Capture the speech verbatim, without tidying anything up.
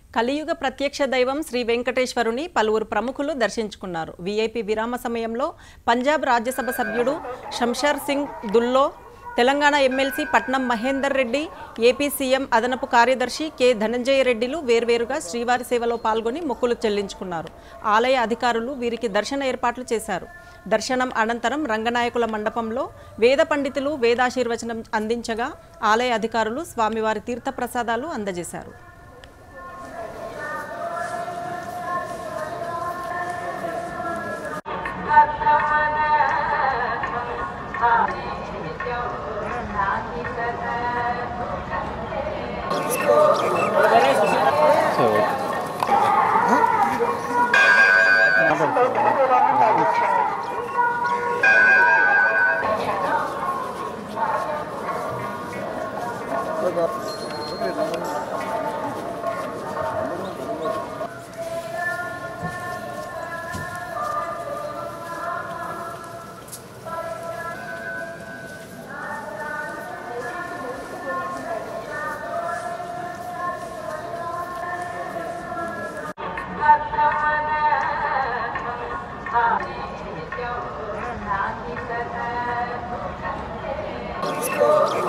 కలియుగ ప్రత్యక్ష దైవం శ్రీ వెంకటేశ్వరుని పలువురు ప్రముఖులు దర్శించుకున్నారు. వీఐపీ విరామ సమయంలో పంజాబ్ రాజ్యసభ సభ్యుడు Shamsher Singh Dullo, Telangana MLC Patnam Mahender Reddy, AP CM అదనపు కార్యదర్శి కె ధనంజయ రెడ్డిలు వేర్వేరుగా శ్రీవారి సేవలో పాల్గొని మొక్కులు చెల్లించుకున్నారు. ఆలయ అధికారులు వీరికి దర్శన ఏర్పాట్లు చేశారు. దర్శనం అనంతరం రంగనాయకుల మండపంలో వేద పండితులు వేదాశీర్వచనం అందించగా ఆలయ అధికారులు స్వామివారి తీర్థప్రసాదాలు అందజేశారు. Let's go.